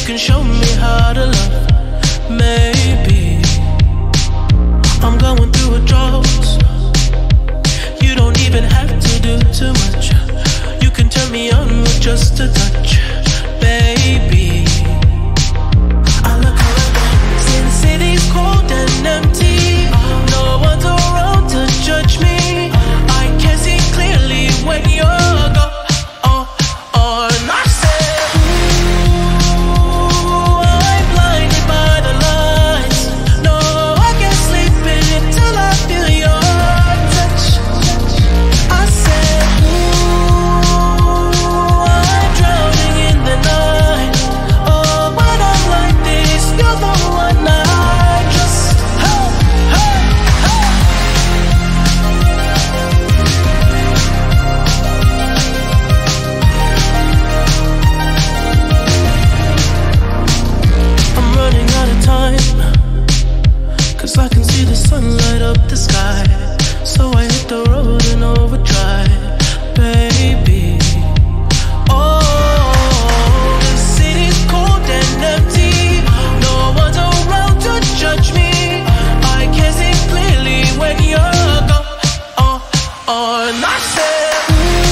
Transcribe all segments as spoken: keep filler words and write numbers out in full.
can show me how to love. Maybe I'm going through withdrawals. You don't even have to do too much. You can turn me on with just a touch, baby. I look around, see the city's cold and empty. No one's around to judge me. I can see clearly when you're gone. Oh, oh, and I said, ooh, I'm blinded by the lights. No, I can't sleep until I feel your touch. I said, ooh, I'm drowning in the night. Oh, when I'm like this, you're the one I just, hey, hey, hey. I'm running out of time, 'cause I can see the sun light up the sky. So I hit the road in overdrive, baby. Oh, the city's cold and empty. No one's around to judge me. I can see clearly when you're gone. Oh, oh, and I said,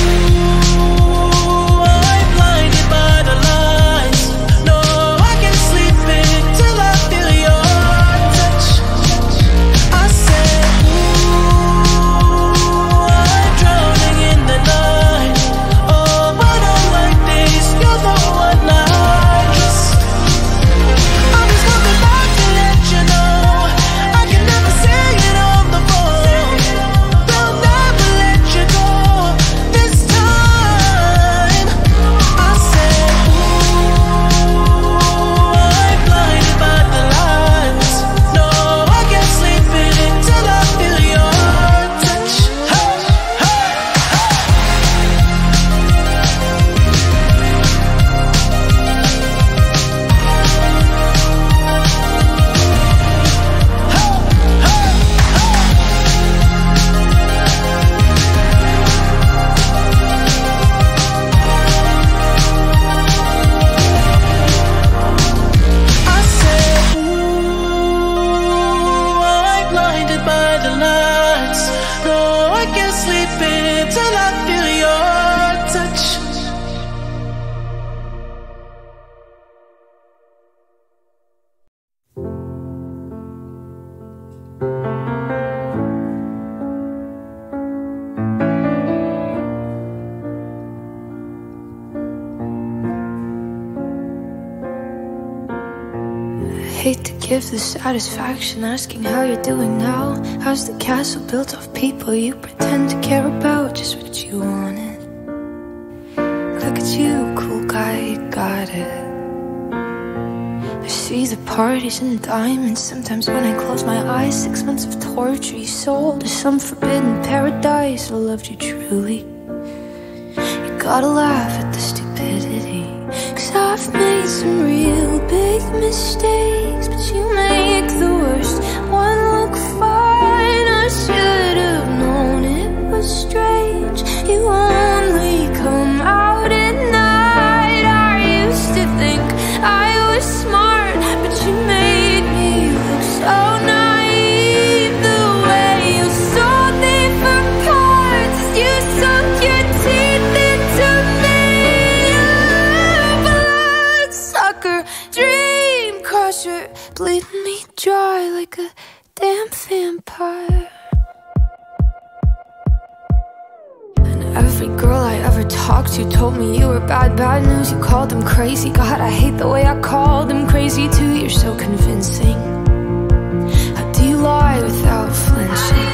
ooh, I'm blinded by the lights. No, I can't sleep until I feel your touch. I said, ooh, I'm drowning in the night. Oh, when I'm like this, you're the one I just, I'm just coming back to let you know I can never say it on the phone. They'll never let you go this time. I said, ooh, I'm blinded by the lights. No, I can't sleep until I feel your touch. Hey, hey, I said, ooh, I'm blinded by the lights. No, I can't sleep until I feel your touch. Hate to give the satisfaction asking how you're doing now. How's the castle built of people you pretend to care about? Just what you wanted. Look at you, cool guy, you got it. I see the parties and diamonds. Sometimes when I close my eyes, six months of torture you sold to some forbidden paradise. I loved you truly. You gotta laugh at the stupidity, 'cause I've made some real big mistakes, but you make the worst one look fine. I should have known it was strange. You only come out at night. I used to think I was smart, but you made me look so naive. The way you sold me for parts, you sunk your teeth into me. Bloodsucker, dream crusher, bleeding me dry like a damn vampire. And every girl I ever talked to told me you were bad, bad news. You called them crazy. God, I hate the way I called them crazy too. You're so convincing. How do you lie without flinching?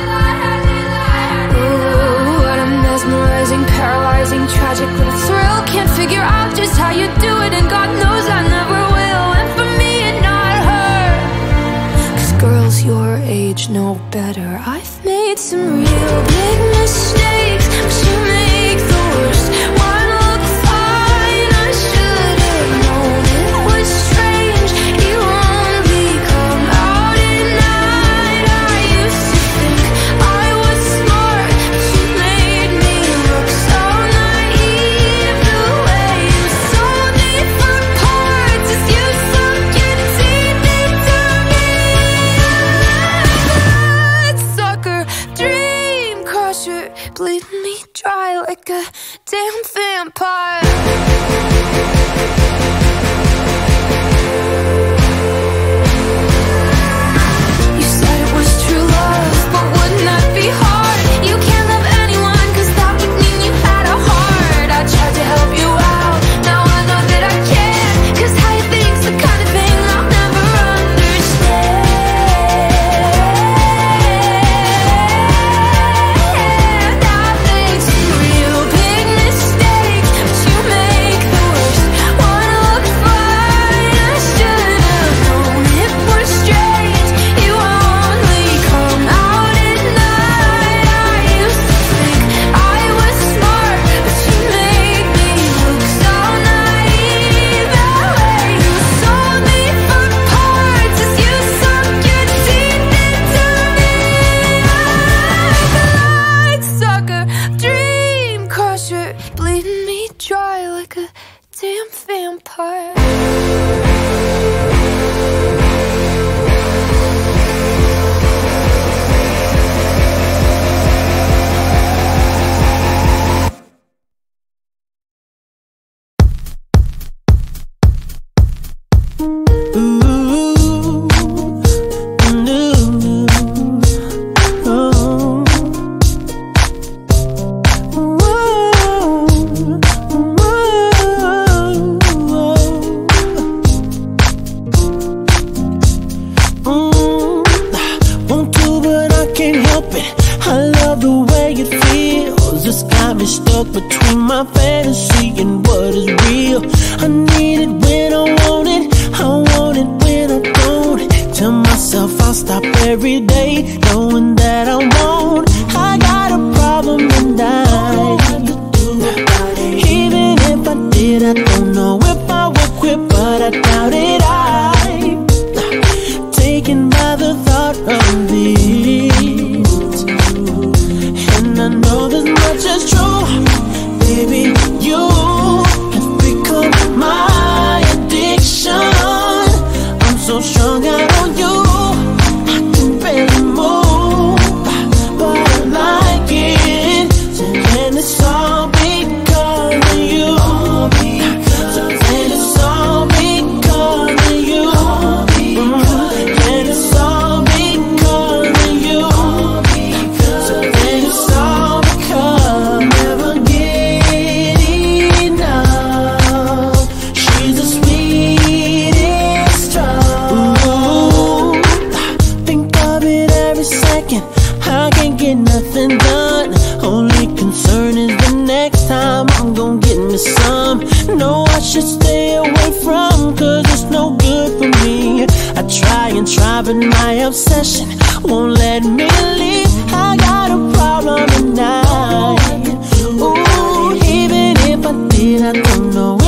Ooh, what a mesmerizing, paralyzing, tragic little thrill. Can't figure out just how you do it, and God knows I never will. And for me and not her, 'cause girls your age know better. I've made some real big mistakes, but you make the worst one look fine. I should have known it was strange. You only come out at night. I used to think I was smart, but you made me look so naive. The way you sold me for parts is you like a damn vampire. Stuck between my fantasy and what is real. I need it when I want it, I want it when I don't. Tell myself I'll stop every day, knowing that I won't. I got a problem tonight. Even if I did, I don't know if I would quit, but I doubt it. I'm taken by the thought of this, and I know this much is true. Baby, you have become my addiction. I'm so strung out on you, I can barely move, but I like it. And it's all because of you. And it's all because of you. And it's all because of you. And it's all because never get enough. She's the sweetest drug. Ooh, think of it every second. I can't get nothing done. Only concern is the next time I'm gonna get me some. No, I should stay away from, cause it's no good for me. I try and try, but my obsession won't let me leave. I got a problem tonight. Ooh, even if I did, I don't know